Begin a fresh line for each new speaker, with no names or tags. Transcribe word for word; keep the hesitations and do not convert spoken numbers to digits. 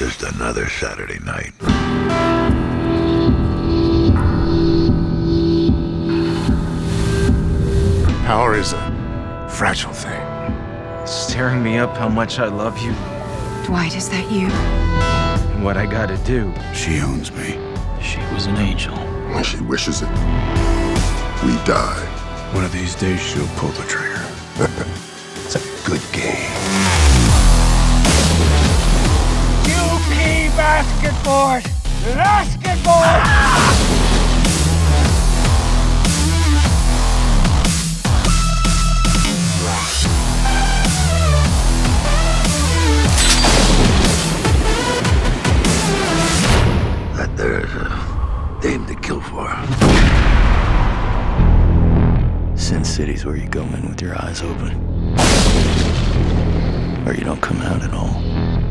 Just another Saturday night.
Power is a fragile thing.
Staring me up how much I love you
Dwight, is that you?
and what I gotta do.
She owns me.
She was an angel.
When she wishes it, we die. One of these days, she'll pull the trigger. It's a good game.
You keep asking for it and asking for it.
That there's a dame to kill for.
Sin City's where you go in with your eyes open. Or you don't come out at all.